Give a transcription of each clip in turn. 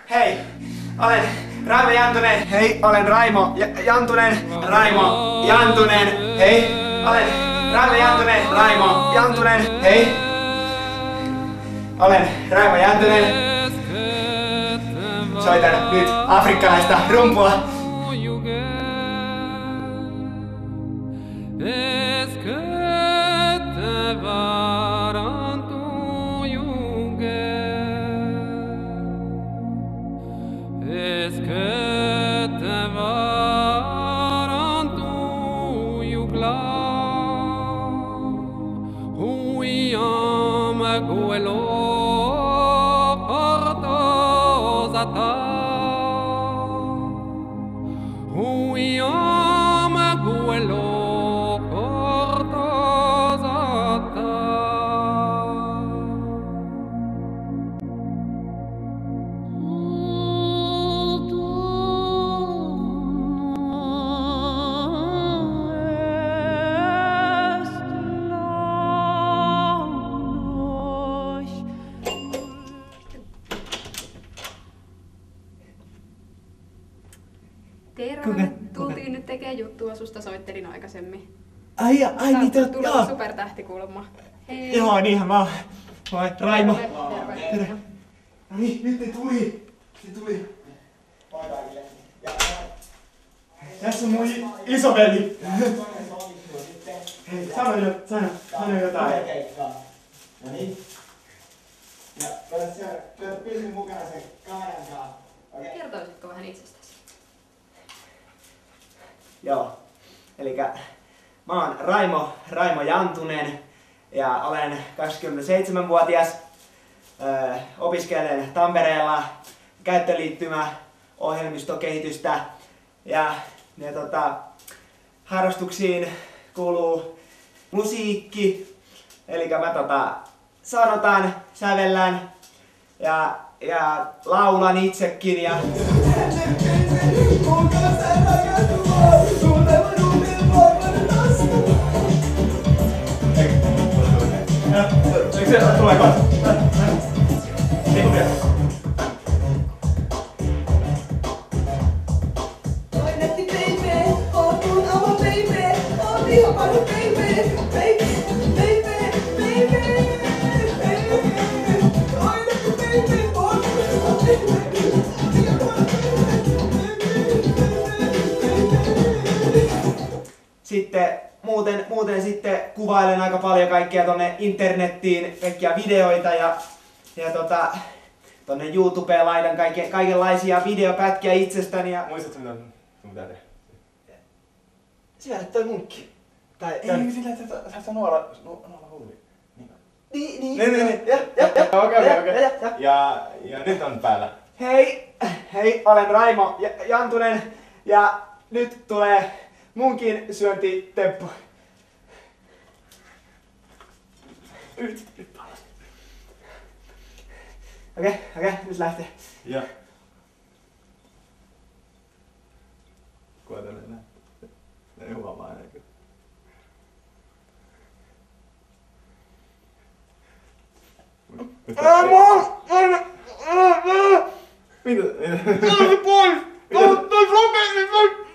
Hei, olen Raimo Jantunen. Hei, olen Raimo Jantunen. Raimo Jantunen. Hei, olen Raimo Jantunen. Raimo Jantunen. Hei, olen Raimo Jantunen. Soitan nyt afrikkalaista rumpua. Tultiin nyt tekee juttua, susta soittelin aikaisemmin. Ai niin, joo. Supertähti kuulemma. Hei. Joo, niinhän mä oon. Moi, Raimo. Terve. No niin, nyt ne tuli. Tässä on mun isoveli. Hei, sano jotain. No niin. Ja pysy mukana sen kameran kanssa. Kertoisitko vähän itsestäsi? Joo, elikkä mä oon Raimo Jantunen ja olen 27-vuotias. Opiskelen Tampereella käyttöliittymä ohjelmistokehitystä ja harrastuksiin kuuluu musiikki, eli mä sanotan, sävellän ja laulan itsekin ja eikö se tule kanssa? Ei kun vielä. Toinetti baby, oot mun amo baby, oot ihan paljon baby, baby. Toinetti baby, oot mun amo baby, ihan paljon baby. Sitten muuten sitten kuvailen aika paljon kaikkia tonne internettiin, kaikkia videoita ja tonne YouTubeen laitan kaikenlaisia videopätkiä itsestäni ja... Muistatko mitä sun pitää tehdä? Syödä toi munkki. Tai... Ei sillä, että sä oot nuola hulli. Niin. Okei. Ja nyt on päällä. Hei, olen Raimo Jantunen ja nyt tulee munkin syöntitemppu. Nyt paljon. Okei, nyt lähtee. Ja. Koetan enää. Ei huomaa enää kyllä. Mitä? Pois! Toi sokerin!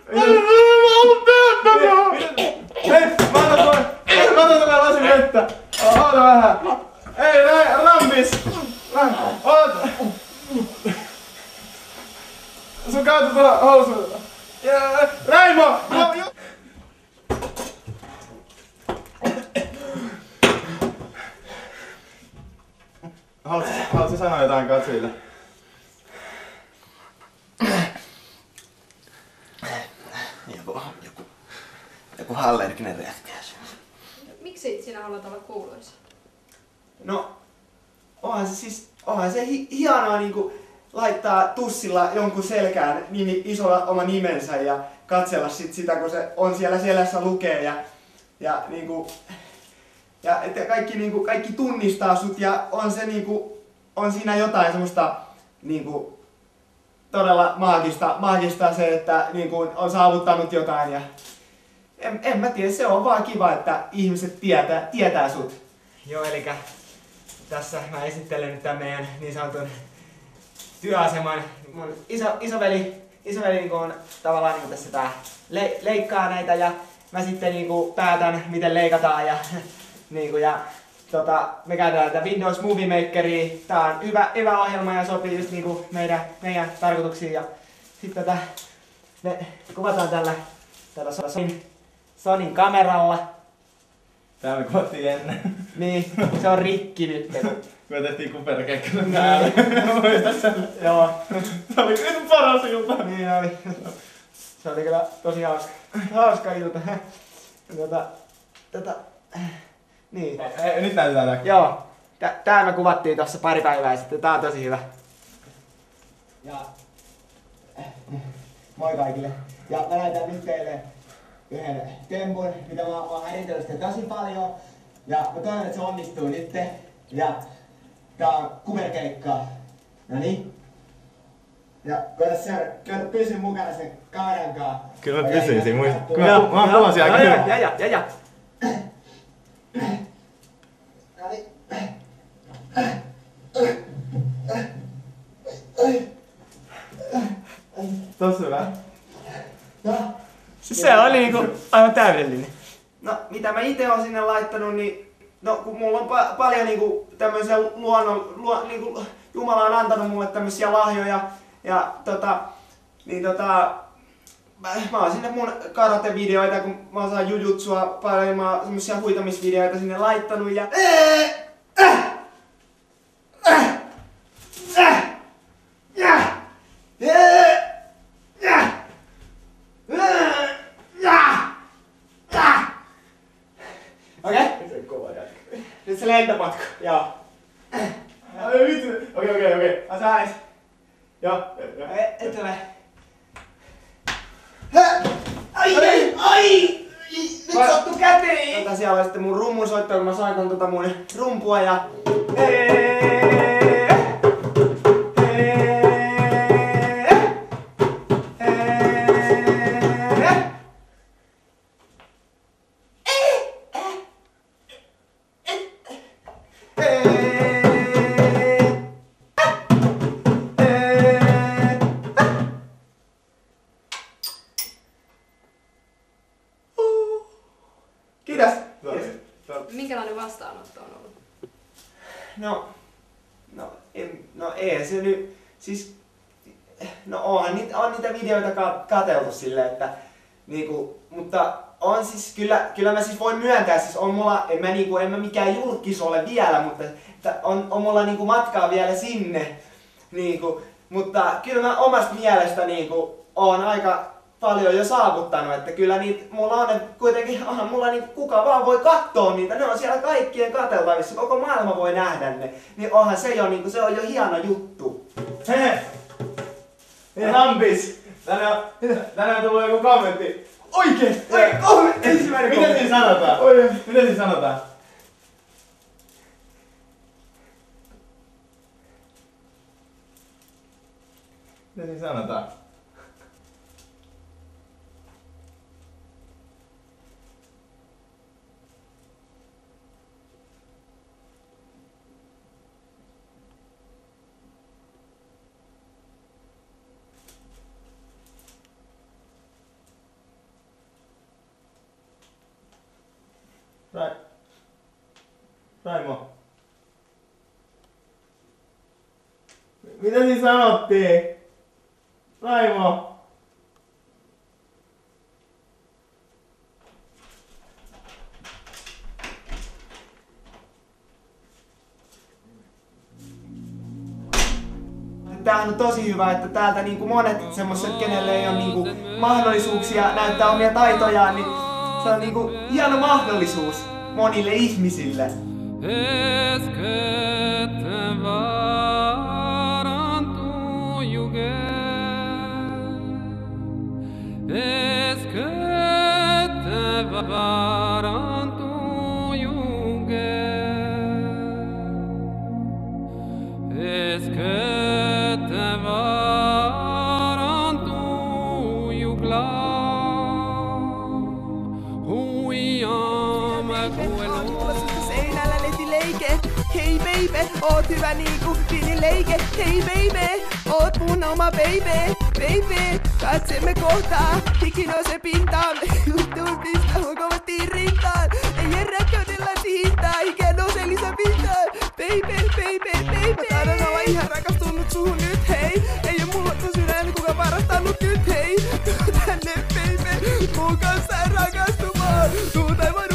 Hei, mä otan tämän lasin vettä. Oota vähän. Ei, rampis. Oota. Sun kautta tuolla housuilla. Raimo! Haluatko sanoa jotain katsojille? Joku allerginen reaktio. Miksi sinä haluat olla kuuluisa? No, onhan se hienoa niinku laittaa tussilla jonkun selkään isolla oma nimensä ja katsella sitä, kun se on siellä selässä lukee ja niinku ja että kaikki tunnistaa sut ja on se on siinä jotain semmoista todella maagista se, että on saavuttanut jotain ja en mä tiedä, se on vaan kiva, että ihmiset tietää sut. Joo, elikkä tässä mä esittelen nyt tämän meidän niin sanotun työaseman. Mun isoveli niinku on tavallaan niinku tässä tää leikkaa näitä ja mä sitten niinku päätän miten leikataan ja niinku ja me käytetään tätä Windows Movie Makeria. Tää on hyvä ohjelma ja sopii just niinku meidän tarkoituksiin ja sitten me kuvataan tällä Sonyn kameralla. Tää me kuvattiin ennen. Niin, se on rikki nyt. Me tehtiin kuperkeikkana täällä. Muistat sen? Joo. Se oli kyllä paras ilta. Niin oli. Se oli kyllä tosi hauska ilta. Niin. Nyt näytetään tää. Joo. Tää me kuvattiin tossa pari päivää sitten. Tää on tosi hyvä. Ja moi kaikille. Ja mä näytän nyt teille yhden tempun, mitä mä oon häiritellyt tosi paljon. Ja mä toivon, että se onnistuu nyt. Ja tää on kuverkeikka. Noniin. Ja koeta seura, pysy mukana sen kameran kanssa. Kyllä mä pysyin siinä, muistat. Mä oon puhusin aika hyvin. Ja. Tossa hyvä. Siis se oli niinku aivan täydellinen. No, mitä mä ite oon sinne laittanut, niin no kun mulla on paljon niinku tämmöisiä niinku Jumala on antanut mulle tämmöisiä lahjoja ja mä oon sinne mun karate-videoita, kun mä osaan jujutsua paljon, mä oon semmosia huitamisvideoita sinne laittanut ja okei? Nyt se lentopotku, joo. Okei. Osais. Joo. Et tule. Ai! Nyt sattu käteen! Siellä on sitten mun rummun soittaa, kun mä soitan mun rumpua ja... Kiitos! Minkälainen vastaanotto on ollut? No ei se nyt, siis, no on niitä videoita katseltu silleen, että niinku, mutta on siis, kyllä mä siis voin myöntää, siis on mulla, en mä mikään julkis ole vielä, mutta on mulla niinku matkaa vielä sinne, niinku, mutta kyllä mä omasta mielestä niinku oon aika paljon jo saavuttanut, että kyllä niitä, mulla on kuitenkin, onhan mulla niinku kuka vaan voi kattoo niitä, ne on siellä kaikkien katseltavissa, koko maailma voi nähdä ne, niin onhan se jo niinku, se on jo hieno juttu. Hei! Hampis! Tänään on tullut joku kommentti. Oikeesti? Kommentti! Ensimmäinen Mitä kommentti! siinä sanotaan? Mitä siinä sanotaan? Mitä siinä sanotaan? Raimo. Mitä siinä sanottiin? Raimo. Tämähän on tosi hyvä, että täältä niinku monet semmoset, kenelle ei ole niinku mahdollisuuksia näyttää omia taitojaan, niin se on niinku hieno mahdollisuus monille ihmisille. Hei baby, oot hyvä niinku Vini leike. Hei baby, Oot mun oma baby, baby. Katseemme kohtaa, hiki nousee pintaan. Juttuun pistää mun kovattiin rintaan. Ei jää rakkaudella hintaa, hikeä nousee lisäpintaan. Baby, baby, baby. Mä taidan olla ihan rakastunut suhun nyt, hei. Ei oo mulla ton sydän, kuka varastanut nyt, hei. Tuu tänne, baby, mun kanssa rakastumaan. Tuu tai